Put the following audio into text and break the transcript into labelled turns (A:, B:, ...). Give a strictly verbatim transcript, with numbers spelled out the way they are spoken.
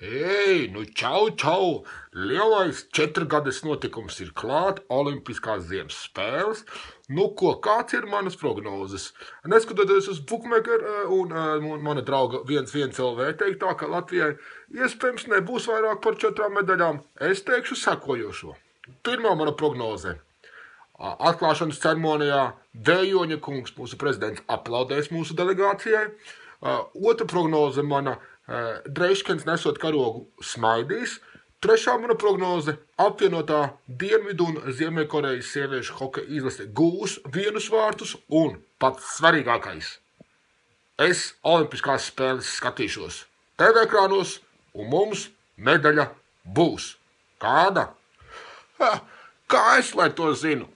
A: Ei, nu čau, čau! Lielais četrgades notikums ir klāt, Olimpiskās ziemas spēles. Nu ko, kāds ir manas prognozes? Neskatoties uz Bookmaker un, un mana drauga viens viens L V teiktā, ka Latvijai iespējams nebūs vairāk par četrām medaļām, es teikšu sekojošo. Pirmā mana prognoze. Atklāšanas ceremonijā Vējoņa kungs, mūsu prezidents, aplaudēs mūsu delegācijai. Otra prognoze mana. Dreiškens nesot karogu smaidīs. Trešā mana prognoze – apvienotā Dienvidu un Ziemeļkorejas sieviešu hokeja izlase gūs vienus vārtus un, pats svarīgākais, es Olimpiskās spēles skatīšos T V ekrānos un mums medaļa būs. Kāda? Ha, kā es lai to zinu?